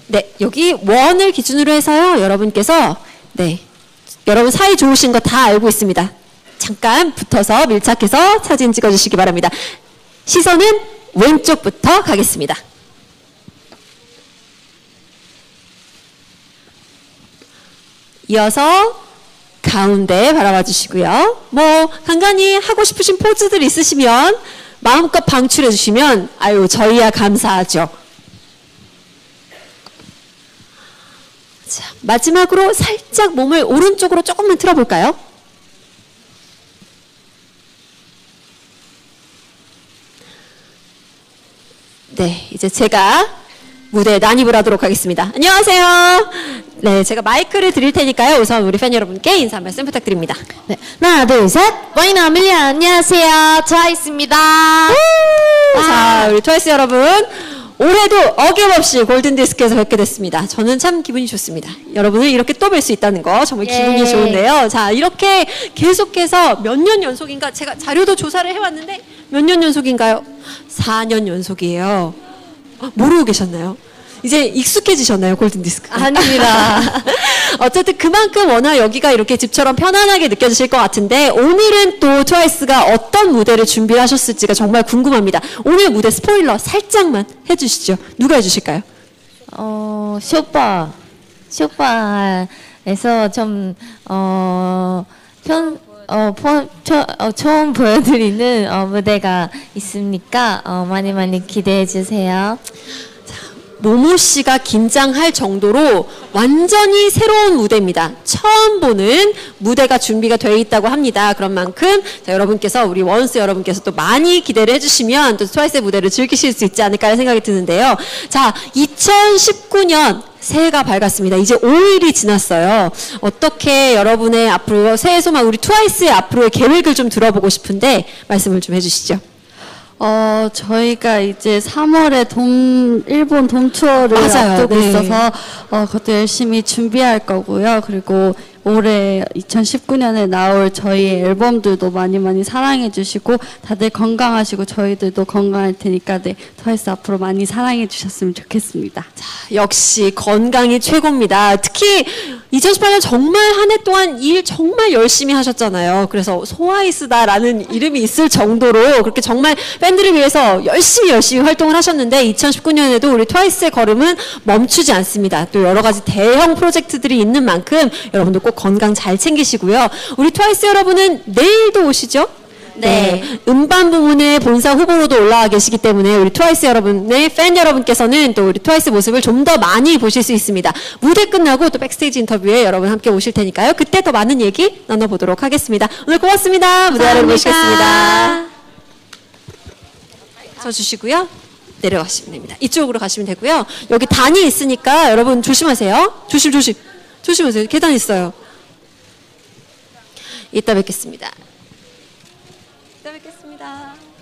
네, 여기 원을 기준으로 해서요. 여러분께서 네, 여러분 사이 좋으신 거 다 알고 있습니다. 잠깐 붙어서 밀착해서 사진 찍어주시기 바랍니다. 시선은 왼쪽부터 가겠습니다. 이어서 가운데 바라봐 주시고요. 뭐 간간히 하고 싶으신 포즈들 있으시면 마음껏 방출해 주시면 아유 저희야 감사하죠. 자, 마지막으로 살짝 몸을 오른쪽으로 조금만 틀어볼까요? 네, 이제 제가 무대에 난입을 하도록 하겠습니다. 안녕하세요. 네, 제가 마이크를 드릴 테니까요. 우선 우리 팬 여러분께 인사 한 말씀 부탁드립니다. 네, 하나, 둘, 셋. 와인 아밀리아 안녕하세요. 트와이스입니다. 자, 우리 트와이스 여러분. 올해도 어김없이 골든디스크에서 뵙게 됐습니다. 저는 참 기분이 좋습니다. 여러분을 이렇게 또 뵐 수 있다는 거 정말 기분이 좋은데요. 자, 이렇게 계속해서 몇 년 연속인가 제가 자료도 조사를 해왔는데 몇 년 연속인가요? 4년 연속이에요. 모르고 계셨나요? 이제 익숙해지셨나요, 골든디스크? 아닙니다. 어쨌든 그만큼 워낙 여기가 이렇게 집처럼 편안하게 느껴지실 것 같은데 오늘은 또 트와이스가 어떤 무대를 준비하셨을지가 정말 궁금합니다. 오늘 무대 스포일러 살짝만 해주시죠. 누가 해주실까요? 쇼파에서 좀 처음 보여드리는 무대가 있으니까 많이 많이 기대해 주세요. 모모 씨가 긴장할 정도로 완전히 새로운 무대입니다. 처음 보는 무대가 준비가 되어 있다고 합니다. 그런 만큼 자, 여러분께서 우리 원스 여러분께서 또 많이 기대를 해주시면 또 트와이스의 무대를 즐기실 수 있지 않을까 생각이 드는데요. 자, 2019년 새해가 밝았습니다. 이제 5일이 지났어요. 어떻게 여러분의 앞으로 새해 소망 우리 트와이스의 앞으로의 계획을 좀 들어보고 싶은데 말씀을 좀 해주시죠. 저희가 이제 3월에 일본 돔 투어를 맞아요. 앞두고 네. 있어서 그것도 열심히 준비할 거고요. 그리고 올해 2019년에 나올 저희 앨범들도 많이 많이 사랑해 주시고 다들 건강하시고 저희들도 건강할 테니까 네, 트와이스 앞으로 많이 사랑해 주셨으면 좋겠습니다. 자, 역시 건강이 최고입니다. 특히 2018년 정말 한 해 동안 일 정말 열심히 하셨잖아요. 그래서 소아이스다라는 이름이 있을 정도로 그렇게 정말 팬들을 위해서 열심히 활동을 하셨는데 2019년에도 우리 트와이스의 걸음은 멈추지 않습니다. 또 여러 가지 대형 프로젝트들이 있는 만큼 여러분도 꼭 건강 잘 챙기시고요. 우리 트와이스 여러분은 내일도 오시죠? 네. 음반 부문의 본사 후보로도 올라와 계시기 때문에 우리 트와이스 여러분의 팬 여러분께서는 또 우리 트와이스 모습을 좀 더 많이 보실 수 있습니다. 무대 끝나고 또 백스테이지 인터뷰에 여러분 함께 오실 테니까요. 그때 더 많은 얘기 나눠보도록 하겠습니다. 오늘 고맙습니다. 무대 아래로 모시겠습니다. 서주시고요. 내려가시면 됩니다. 이쪽으로 가시면 되고요. 여기 단이 있으니까 여러분 조심하세요. 조심하세요. 계단 있어요. 이따 뵙겠습니다. 이따 뵙겠습니다.